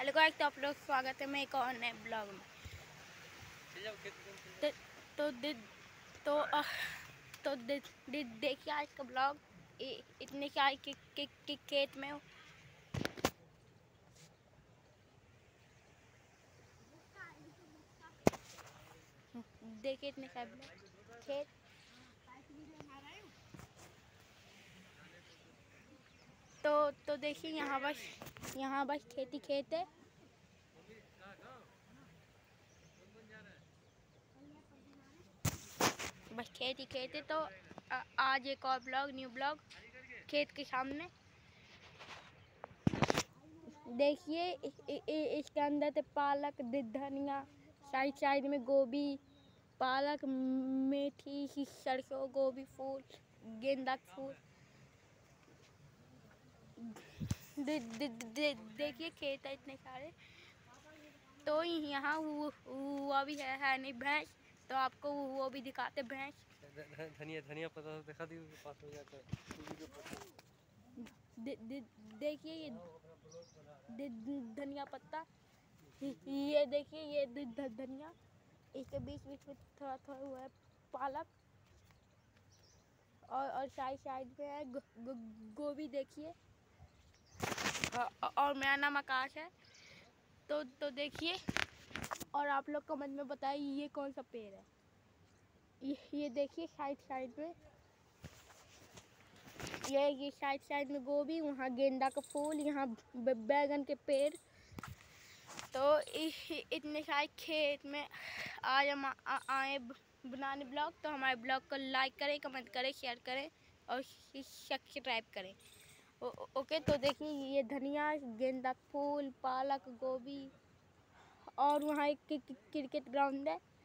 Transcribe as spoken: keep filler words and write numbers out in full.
Hello guys, तो आप लोग स्वागत है मैं एक और नए ब्लॉग में। तो तो दे, तो आ, तो दे, दे, देखिए आज का ब्लॉग। इतने चाय के, के, के खेत में हूँ। देखिए इतने चाय खेत। तो तो देखिए यहाँ बस यहाँ बस खेती खेत है। बस खेत ही खेत है। तो आ, आज एक और ब्लॉग, न्यू ब्लॉग खेत के सामने। देखिए इसके अंदर तो पालक, धनिया, साइड साइड में गोभी, पालक, मेथी, सरसों, गोभी फूल, गेंदा फूल। दे, दे, दे, देखिए खेत है इतने सारे। तो यहाँ वो, वो भी है, है नहीं भैंस, तो आपको वो भी दिखाते भैंस। धनिया धनिया पत्ता दिखा दी पास हो जाता है। दे, दे, देखिए ये दे, धनिया पत्ता। ये देखिए ये धनिया, इसके बीच बीच में थोड़ा थोड़ा हुआ है पालक, और और साइड साइड में है गो, गो, गोभी। देखिए और मेरा नाम आकाश है। तो तो देखिए, और आप लोग कमेंट में बताइए ये कौन सा पेड़ है। ये ये देखिए साइड साइड में, ये ये साइड साइड में गोभी, वहाँ गेंदा का फूल, यहाँ बैगन के पेड़। तो इतने सारे खेत में आज हम आए बनाने ब्लॉग। तो हमारे ब्लॉग को लाइक करें, कमेंट करें, शेयर करें और सब्सक्राइब करें। ओ, ओके। तो देखिए ये धनिया, गेंदा फूल, पालक, गोभी, और वहाँ एक क्रिकेट ग्राउंड है।